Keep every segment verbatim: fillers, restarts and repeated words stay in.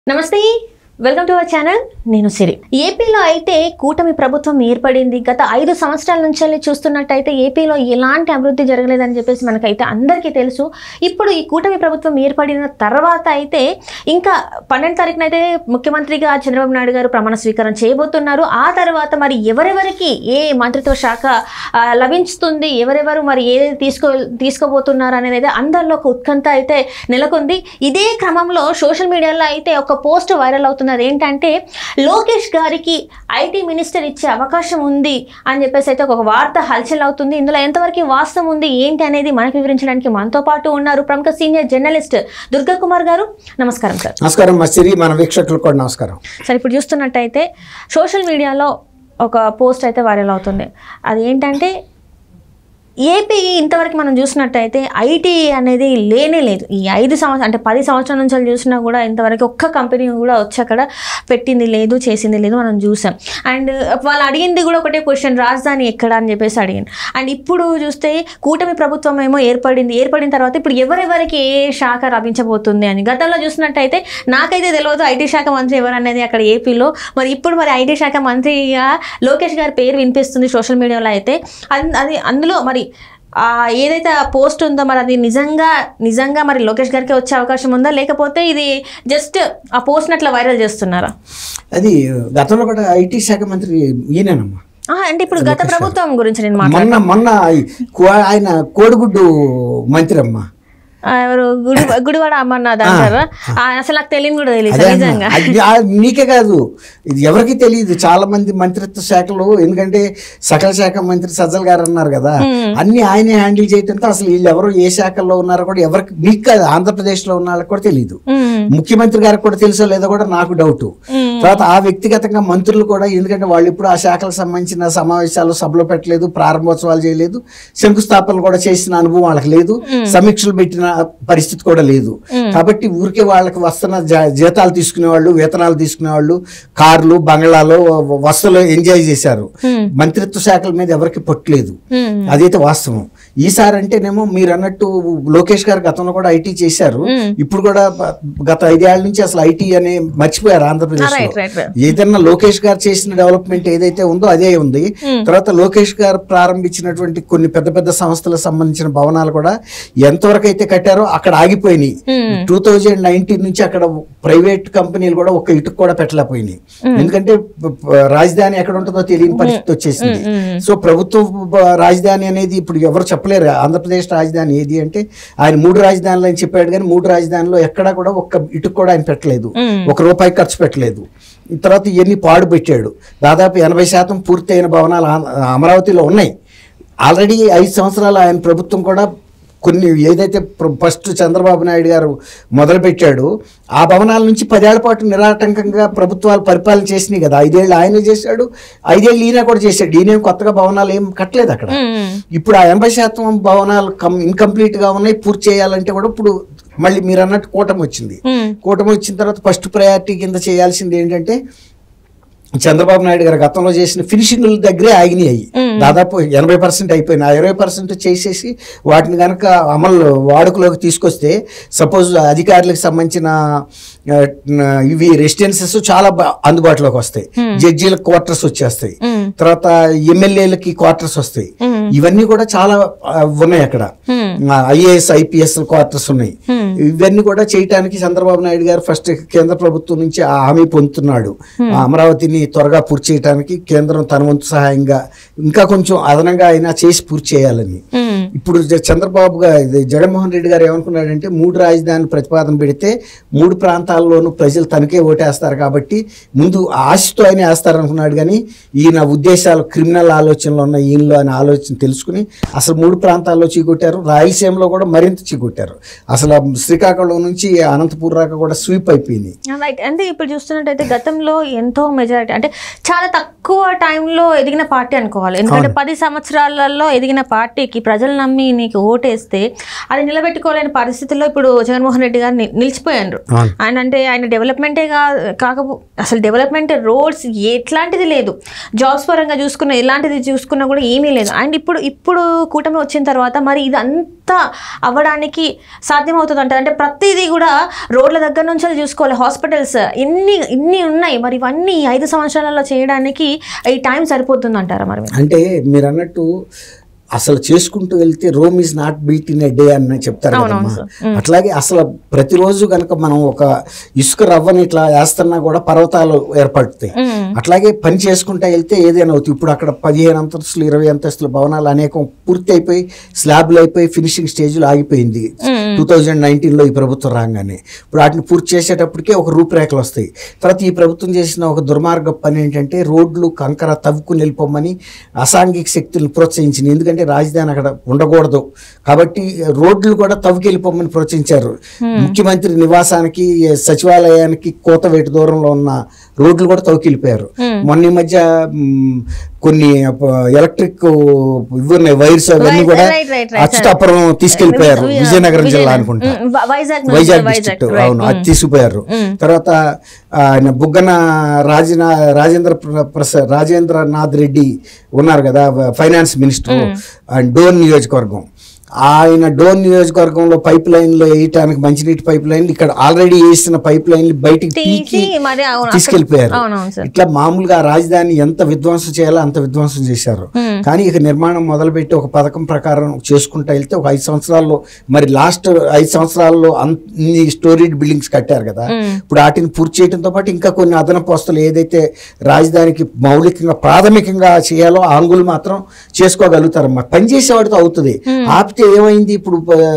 నమస్తే welcome to our channel నేను సిరి ఏపీలో అయితే కూటమి ప్రభుత్వం ఏర్పడింది గత ఐదు సంవత్సరాల నుంచి చూస్తున్నట్టయితే ఏపీలో ఎలాంటి అభివృద్ధి జరగలేదని చెప్పేసి మనకైతే అందరికీ తెలుసు ఇప్పుడు ఈ కూటమి ప్రభుత్వం ఏర్పడిన తర్వాత అయితే ఇంకా పన్నెండు తారీఖున అయితే ముఖ్యమంత్రిగా చంద్రబాబు నాయుడు గారు ప్రమాణ స్వీకారం చేయబోతున్నారు ఆ తర్వాత మరి ఎవరెవరికి ఏ మంత్రిత్వ శాఖ లభించుతుంది ఎవరెవరు మరి ఏదైతే తీసుకో తీసుకోబోతున్నారు అనేది అందరిలో ఒక ఉత్కంఠ అయితే నెలకొంది ఇదే క్రమంలో సోషల్ మీడియాలో అయితే ఒక పోస్ట్ వైరల్ అవుతుంది ఏంటంటే లోకేష్ గారికి ఐటీ మినిస్టర్ ఇచ్చే అవకాశం ఉంది అని చెప్పేసి అయితే ఒక వార్త హల్చల్ అవుతుంది ఇందులో ఎంతవరకు వాస్తవం ఉంది ఏంటి అనేది మనకు వివరించడానికి మనతో పాటు ఉన్నారు ప్రముఖ సీనియర్ జర్నలిస్ట్ దుర్గా కుమార్ గారు నమస్కారం సార్ నమస్కారం మసిరి మన వీక్షకులకు కూడా నమస్కారం సార్ ఇప్పుడు చూస్తున్నట్టయితే సోషల్ మీడియాలో ఒక పోస్ట్ అయితే వైరల్ అవుతుంది అది ఏంటంటే ఏపీ ఇంతవరకు మనం చూసినట్టయితే ఐటీ అనేది లేనే లేదు ఈ ఐదు సంవత్సరం అంటే పది సంవత్సరాల నుంచి చూసినా కూడా ఇంతవరకు ఒక్క కంపెనీ కూడా వచ్చి అక్కడ పెట్టింది లేదు చేసింది లేదు మనం చూసాం అండ్ వాళ్ళు అడిగింది కూడా ఒకటే క్వశ్చన్ రాజధాని ఎక్కడ అని చెప్పేసి అడిగింది అండ్ ఇప్పుడు చూస్తే కూటమి ప్రభుత్వం ఏమో ఏర్పడింది ఏర్పడిన తర్వాత ఇప్పుడు ఎవరెవరికి ఏ శాఖ లభించబోతుంది అని గతంలో చూసినట్టయితే నాకైతే తెలియదు ఐటీ శాఖ మంత్రి ఎవరు అనేది అక్కడ ఏపీలో మరి ఇప్పుడు మరి ఐటీ శాఖ మంత్రిగా లోకేష్ గారి పేరు వినిపిస్తుంది సోషల్ మీడియాలో అయితే అది అందులో మరి ఏదైతే ఆ పోస్ట్ ఉందో మరి అది నిజంగా నిజంగా మరి లోకేష్ గారికి వచ్చే అవకాశం ఉందా లేకపోతే ఇది జస్ట్ ఆ పోస్ట్ అట్లా వైరల్ చేస్తున్నారా అది గతంలో కూడా ఐటీ శాఖ మంత్రి ఈయనమ్మా అంటే ఇప్పుడు గత ప్రభుత్వం గురించి నేను మొన్న మొన్న ఆయన కోడిగుడ్డు మంత్రి అమ్మా ఎవరు గుడి గుడివాడ అమర్నాథ్ అంటారా అసలు నాకు తెలియని కూడా తెలియదు నిజంగా నీకే కాదు ఇది ఎవరికి తెలియదు చాలా మంది మంత్రిత్వ శాఖలు ఎందుకంటే సకల శాఖ మంత్రి సజ్జల్ గారు అన్నారు కదా అన్ని ఆయనే హ్యాండిల్ చేయడంతో అసలు వీళ్ళు ఎవరు ఏ శాఖల్లో ఉన్నారో కూడా ఎవరికి మీకు కాదు ఆంధ్రప్రదేశ్ లో ఉన్న వాళ్ళకి కూడా తెలియదు ముఖ్యమంత్రి గారికి కూడా తెలుసో లేదో కూడా నాకు డౌట్ తర్వాత ఆ వ్యక్తిగతంగా మంత్రులు కూడా ఎందుకంటే వాళ్ళు ఇప్పుడు ఆ శాఖలకు సంబంధించిన సమావేశాలు సభలో పెట్టలేదు ప్రారంభోత్సవాలు చేయలేదు శంకుస్థాపనలు కూడా చేసిన అనుభవం వాళ్ళకి లేదు సమీక్షలు పెట్టిన పరిస్థితి కూడా లేదు కాబట్టి ఊరికే వాళ్ళకి వస్తున్న జీతాలు తీసుకునే వాళ్ళు వేతనాలు తీసుకునే వాళ్ళు కార్లు బంగ్లాలో వస్తువులు ఎంజాయ్ చేశారు మంత్రిత్వ శాఖల మీద ఎవరికి పొట్టలేదు అదైతే వాస్తవం ఈసారి అంటేనేమో మీరు అన్నట్టు లోకేష్ గారు గతంలో కూడా ఐటీ చేశారు ఇప్పుడు కూడా గత ఐదేళ్ల నుంచి అసలు ఐటీ అనే మర్చిపోయారు ఆంధ్రప్రదేశ్ లో ఏదైనా లోకేష్ గారు చేసిన డెవలప్మెంట్ ఏదైతే ఉందో అదే ఉంది తర్వాత లోకేష్ గారు ప్రారంభించినటువంటి కొన్ని పెద్ద పెద్ద సంస్థలకు సంబంధించిన భవనాలు కూడా ఎంతవరకు అయితే కట్టారో అక్కడ ఆగిపోయినాయి టూ థౌజండ్ నైన్టీన్ నుంచి అక్కడ ప్రైవేట్ కంపెనీలు కూడా ఒక ఇటుకు కూడా పెట్టలేకపోయినాయి ఎందుకంటే రాజధాని ఎక్కడ ఉంటుందో తెలియని పరిస్థితి వచ్చేసింది సో ప్రభుత్వ రాజధాని అనేది ఇప్పుడు ఎవరు చెప్పలేరు ఆంధ్రప్రదేశ్ రాజధాని ఏది అంటే ఆయన మూడు రాజధానులు అని చెప్పాడు కానీ మూడు రాజధానిలో ఎక్కడా కూడా ఒక్క ఇటుకు కూడా ఆయన పెట్టలేదు ఒక రూపాయి ఖర్చు పెట్టలేదు తర్వాత ఇవన్నీ పాడు పెట్టాడు దాదాపు ఎనభై శాతం పూర్తయిన భవనాలు అమరావతిలో ఉన్నాయి ఆల్రెడీ ఐదు సంవత్సరాలు ఆయన ప్రభుత్వం కూడా కొన్ని ఏదైతే ఫస్ట్ చంద్రబాబు నాయుడు గారు మొదలుపెట్టాడు ఆ భవనాల నుంచి పదేళ్ల పాటు నిరాటంకంగా ప్రభుత్వాలు పరిపాలన చేసినాయి కదా ఐదేళ్ళు ఆయన చేశాడు ఐదేళ్ళు ఈయన కూడా చేశాడు ఈయన కొత్తగా భవనాలు ఏం కట్టలేదు అక్కడ ఇప్పుడు ఆ ఎనభై శాతం భవనాలు కం ఇన్కంప్లీట్ గా ఉన్నాయి పూర్తి చేయాలంటే కూడా ఇప్పుడు మళ్ళీ మీరు అన్నట్టు కూటమి వచ్చింది కూటమి వచ్చిన తర్వాత ఫస్ట్ ప్రయారిటీ కింద చేయాల్సింది ఏంటంటే చంద్రబాబు నాయుడు గారు గతంలో చేసిన ఫినిషింగ్ల దగ్గరే ఆగినాయి దాదాపు ఎనభై పర్సెంట్ అయిపోయినాయి ఆ ఇరవై పర్సెంట్ చేసేసి వాటిని కనుక అమలు వాడుకలోకి తీసుకొస్తే సపోజ్ అధికారులకు సంబంధించిన ఇవి రెసిడెన్సెస్ చాలా అందుబాటులోకి వస్తాయి జడ్జీలకు క్వార్టర్స్ వచ్చేస్తాయి తర్వాత ఎమ్మెల్యేలకి క్వార్టర్స్ వస్తాయి ఇవన్నీ కూడా చాలా ఉన్నాయి అక్కడ ఐఏఎస్ ఐపీఎస్ క్వార్టర్స్ ఉన్నాయి ఇవన్నీ కూడా చేయటానికి చంద్రబాబు నాయుడు గారు ఫస్ట్ కేంద్ర ప్రభుత్వం నుంచి హామీ పొందుతున్నాడు అమరావతిని త్వరగా పూర్తి చేయడానికి కేంద్రం తన వంతు సహాయంగా ఇంకా కొంచెం అదనంగా అయినా చేసి పూర్తి చేయాలని ఇప్పుడు చంద్రబాబు గారు జగన్మోహన్ రెడ్డి గారు ఏమనుకున్నాడంటే మూడు రాజధాని ప్రతిపాదన పెడితే మూడు ప్రాంతాల్లోనూ ప్రజలు తనకే ఓటేస్తారు కాబట్టి ముందు ఆశతో ఆయన వేస్తారనుకున్నాడు కానీ ఈయన ఉద్దేశాలు క్రిమినల్ ఆలోచనలు ఉన్న ఈయనలో అనే ఆలోచన తెలుసుకుని అసలు మూడు ప్రాంతాల్లో చీకొట్టారు రాయలసీమలో కూడా మరింత చీకొట్టారు అసలు శ్రీకాకుళం నుంచి అనంతపూర్ దాకా కూడా స్వీప్ అయిపోయింది అంటే ఇప్పుడు చూస్తున్నట్టయితే గతంలో ఎంతో మెజారిటీ అంటే చాలా తక్కువ టైంలో ఎదిగిన పార్టీ అనుకోవాలి ఎందుకంటే పది సంవత్సరాలలో ఎదిగిన పార్టీకి ప్రజలు నమ్మి నీకు ఓటేస్తే అది నిలబెట్టుకోలేని పరిస్థితుల్లో ఇప్పుడు జగన్మోహన్ రెడ్డి గారు నిలిచిపోయారు ఆయన అంటే ఆయన డెవలప్మెంటే కాకపో అసలు డెవలప్మెంట్ రోడ్స్ ఎట్లాంటిది లేదు జాబ్స్ పరంగా చూసుకున్న ఎలాంటిది చూసుకున్నా కూడా ఏమీ లేదు అండ్ ఇప్పుడు ఇప్పుడు కూటమి వచ్చిన తర్వాత మరి ఇది అంత ఎంత అవ్వడానికి సాధ్యమవుతుంది అంటారు? అంటే ప్రతిదీ కూడా రోడ్ల దగ్గర నుంచి చూసుకోవాలి, హాస్పిటల్స్ ఇన్ని ఇన్ని ఉన్నాయి, మరి ఇవన్నీ ఐదు సంవత్సరాలలో చేయడానికి ఈ టైం సరిపోతుంది అంటారా? మరి అంటే మీరు అన్నట్టు అసలు చేసుకుంటూ వెళ్తే Rome is not beat in a day అని చెప్తారు కదమ్మా. అట్లాగే అసలు ప్రతిరోజు కనుక మనం ఒక ఇసుక రవ్వని ఇట్లా వేస్తున్నా కూడా పర్వతాలు ఏర్పడతాయి. అట్లాగే పని చేసుకుంటా వెళ్తే ఏదైనా అవుతుంది. ఇప్పుడు అక్కడ పదిహేను అంతస్తులు ఇరవై అంతస్తుల భవనాలు అనేకం పూర్తి అయిపోయి స్లాబ్లు అయిపోయి ఫినిషింగ్ స్టేజ్లో ఆగిపోయింది టూ థౌజండ్ నైన్టీన్లో ఈ ప్రభుత్వం రాగానే. ఇప్పుడు వాటిని పూర్తి చేసేటప్పటికే ఒక రూపురేఖలు వస్తాయి. తర్వాత ఈ ప్రభుత్వం చేసిన ఒక దుర్మార్గ పని ఏంటంటే రోడ్లు కంకర తవ్వుకుని వెళ్ళిపోమని అసాంఘిక శక్తులను ప్రోత్సహించింది. ఎందుకంటే రాజధాని అక్కడ ఉండకూడదు కాబట్టి రోడ్లు కూడా తవ్వుకెళ్ళిపోమని ప్రోత్సహించారు. ముఖ్యమంత్రి నివాసానికి సచివాలయానికి కోతవేటు దూరంలో ఉన్న రోడ్లు కూడా తవ్వుకెళ్ళిపోయారు. మొన్న ఈ మధ్య కొన్ని ఎలక్ట్రిక్ ఇవి ఉన్నాయి వైర్స్ అవన్నీ కూడా అచ్యుతాపురం తీసుకెళ్లిపోయారు, విజయనగరం జిల్లా అనుకుంటా, వైజాగ్ డిస్ట్రిక్ట్. అవును, అది తీసుకుపోయారు. తర్వాత ఆయన బుగ్గన రాజనా రాజేంద్ర ప్రసాద్ రాజేంద్రనాథ్ రెడ్డి ఉన్నారు కదా ఫైనాన్స్ మినిస్టర్, డోన్ నియోజకవర్గం. ఆయన డోన్ నియోజకవర్గంలో పైప్ లైన్లు వేయటానికి మంచినీటి పైప్ లైన్లు ఇక్కడ ఆల్రెడీ వేసిన పైప్ లైన్లు బయటికి తీసి తీసుకెళ్లిపోయారు. ఇట్లా మామూలుగా రాజధాని ఎంత విధ్వంసం చేయాలో అంత విధ్వంసం చేశారు. కానీ ఇక నిర్మాణం మొదలుపెట్టి ఒక పథకం ప్రకారం చేసుకుంటూ వెళ్తే ఒక ఐదు సంవత్సరాల్లో మరి లాస్ట్ ఐదు సంవత్సరాల్లో అన్ని స్టోరీడ్ బిల్డింగ్స్ కట్టారు కదా. ఇప్పుడు వాటిని పూర్తి చేయడంతో పాటు ఇంకా కొన్ని అదనపు వస్తువులు ఏదైతే రాజధానికి మౌలికంగా ప్రాథమికంగా చేయాలో ఆ అంగులు మాత్రం చేసుకోగలుగుతారు. పనిచేసేవాడితో అవుతుంది. ఆపితే ఏమైంది ఇప్పుడు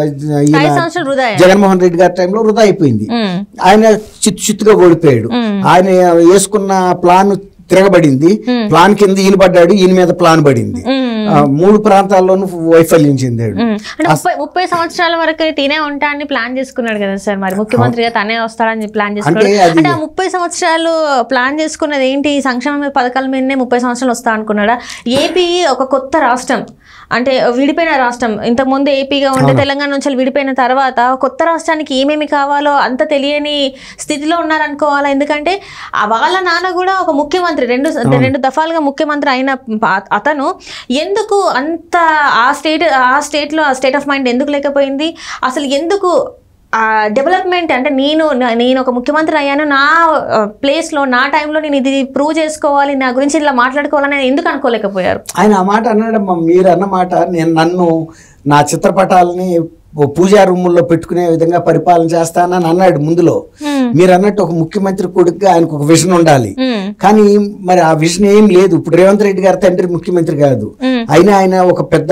జగన్మోహన్ రెడ్డి గారి టైంలో వృధా అయిపోయింది. ఆయన చిత్తు చిత్తుగా ఓడిపోయాడు. ఆయన వేసుకున్న ప్లాన్ తిరగబడింది. ప్లాన్ కింద ఈయన పడ్డాడు, ఈయన మీద ప్లాన్ పడింది. మూడు ప్రాంతాల్లోనూ వైఫల్యం చెందాడు. ముప్పై సంవత్సరాల వరకు తినే ఉంటా అని ప్లాన్ చేసుకున్నాడు కదా సార్. మరి ముఖ్యమంత్రిగా తనే వస్తాడని ప్లాన్ చేసుకున్నాడు. అంటే ఆ ముప్పై సంవత్సరాలు ప్లాన్ చేసుకున్నది ఏంటి? సంక్షేమ పథకాల మీదనే ముప్పై సంవత్సరాలు వస్తా అనుకున్నాడా? ఏపీ ఒక కొత్త రాష్ట్రం, అంటే విడిపోయిన రాష్ట్రం. ఇంతకుముందు ఏపీగా ఉండే తెలంగాణ నుంచి విడిపోయిన తర్వాత కొత్త రాష్ట్రానికి ఏమేమి కావాలో అంత తెలియని స్థితిలో ఉన్నారనుకోవాలా. ఎందుకంటే వాళ్ళ నాన్న కూడా ఒక ముఖ్యమంత్రి, రెండు రెండు దఫాలుగా ముఖ్యమంత్రి అయిన అతను ఎందుకు అంత ఆ స్టేట్ ఆ స్టేట్లో ఆ స్టేట్ ఆఫ్ మైండ్ ఎందుకు లేకపోయింది? అసలు ఎందుకు డెవలప్మెంట్ అంటే నేను నేను ఒక ముఖ్యమంత్రి అయ్యాను, నా ప్లేస్లో నా టైంలో నేను ఇది ప్రూవ్ చేసుకోవాలి, నా గురించి ఇలా మాట్లాడుకోవాలని ఎందుకు అనుకోలేకపోయారు? ఆయన ఆ మాట అన్నాడమ్మా. మీరు అన్నమాట నేను నన్ను నా చిత్రపటాలని పూజా రూముల్లో పెట్టుకునే విధంగా పరిపాలన చేస్తానని అన్నాడు ముందులో. మీరు అన్నట్టు ఒక ముఖ్యమంత్రి కొడుకుగా ఆయనకు ఒక విజన్ ఉండాలి. కానీ మరి ఆ విజన్ ఏం లేదు. ఇప్పుడు రేవంత్ రెడ్డి గారి తండ్రి ముఖ్యమంత్రి కాదు, అయినా ఆయన ఒక పెద్ద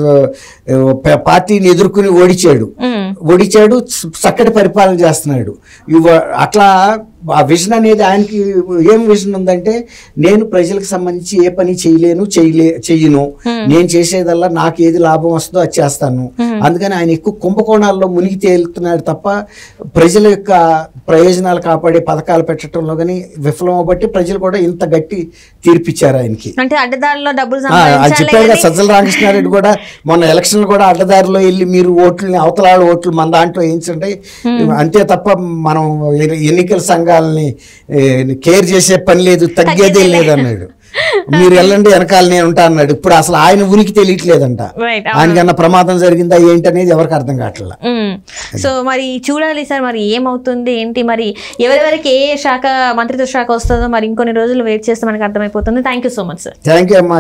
పార్టీని ఎదుర్కొని ఓడిచాడు ఓడిచాడు చక్కటి పరిపాలన చేస్తున్నాడు. అట్లా ఆ విజన్ అనేది ఆయనకి ఏం విజన్ ఉందంటే నేను ప్రజలకు సంబంధించి ఏ పని చేయలేను చేయలే చెయ్యను నేను చేసేదల్లా నాకు ఏది లాభం వస్తుందో అది చేస్తాను. అందుకని ఆయన ఎక్కువ కుంభకోణాల్లో మునిగి తేలుతున్నాడు తప్ప ప్రజల యొక్క ప్రయోజనాలు కాపాడే పథకాలు పెట్టడంలో కానీ విఫలం అవ్వబట్టి ప్రజలు కూడా ఇంత గట్టి తీర్పిచ్చారు ఆయనకి. అంటే అడ్డదారిలో డబ్బులు చెప్పారు కదా సజ్జల రామకృష్ణారెడ్డి కూడా మొన్న ఎలక్షన్లు కూడా అడ్డదారిలో వెళ్ళి మీరు ఓట్లని అవతలాడు ఓట్లు మన దాంట్లో వేయించండి అంతే తప్ప మనం ఎన్నికల సంఘాలని కేర్ చేసే పని లేదు, తగ్గేదే లేదు అన్నాడు. మీరు వెళ్ళండి వెనకాల నేను ఉంటా అన్నాడు. ఇప్పుడు అసలు ఆయన ఉనికి తెలియట్లేదంట. ఆయనకన్నా ప్రమాదం జరిగిందా ఏంటి అనేది ఎవరికి అర్థం కావట్లేదు. సో మరి చూడాలి సార్ మరి ఏమవుతుంది ఏంటి, మరి ఎవరెవరికి ఏ శాఖ మంత్రిత్వ శాఖ వస్తుందో మరి ఇంకొన్ని రోజులు వెయిట్ చేస్తే మనకు అర్థమైపోతుంది. Thank you so much sir. Thank you అమ్మా.